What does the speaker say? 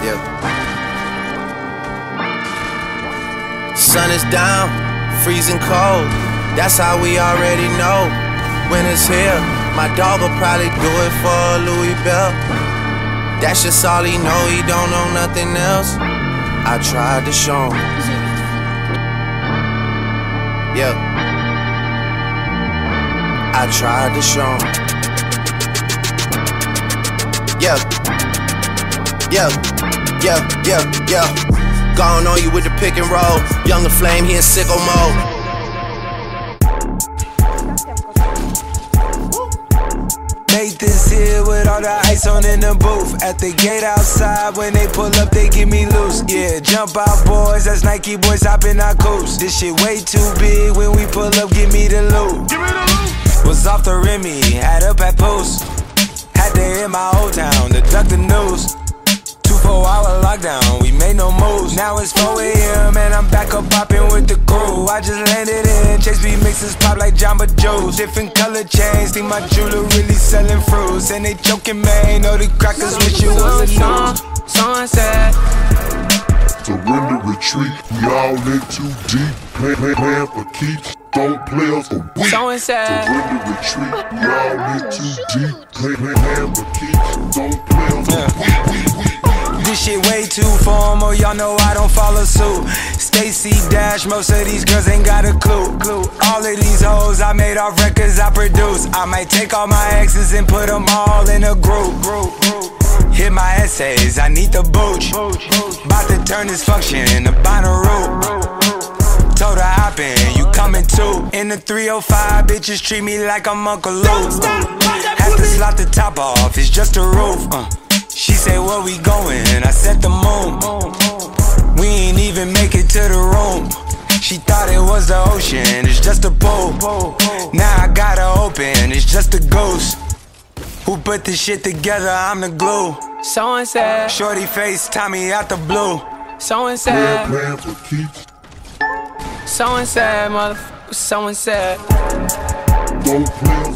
Yeah. Sun is down, freezing cold. That's how we already know. Winter's here. My dog will probably do it for Louis Bell. That's just all he know. He don't know nothing else. I tried to show him. Yeah. I tried to show him. Yeah. Yeah. Yeah. Yeah. Yeah. Gone on you with the pick and roll. Younger Flame, he in sicko mode. Made this here with all the ice on in the booth. At the gate outside, when they pull up, they give me loose. Yeah, jump out boys, that's Nike boys hopping our coops. This shit way too big, when we pull up, give me the loot. Was off the Remy, had up at post. Had to hit my old town to duck the news. 2-4-hour lockdown, we made no moves. Now it's 4 AM and I'm back up popping with the crew. I just landed in, Chase B mixes pop like Jamba Joe's. Different color chains, think my jeweler really selling fruits. And they joking, man, know the crackers wish it was a news. Sunset. Surrender, retreat, we all in too deep. Plan for keeps, don't play us a week. Sunset. Surrender, retreat, we all in too deep. Plan for keeps, don't play us a week. This shit way too formal, y'all know I don't follow suit. Stacy Dash, most of these girls ain't got a clue. All of these hoes I made off records I produce. I might take all my exes and put them all in a group. Hit my essays, I need the booch. About to turn this function into Bonnaroo. Told her hop in, you coming too. In the 305, bitches treat me like I'm Uncle Luke. Had to slot the top off, it's just a roof. She said, where we going? I said the moon. We ain't even make it to the room. She thought it was the ocean, it's just a pool. Now I gotta open, it's just a ghost. Who put this shit together? I'm the glue. Sunset. Shorty face, Tommy out the blue. Sunset. Plan for keeps, Sunset, motherfucker. Sunset. don't play us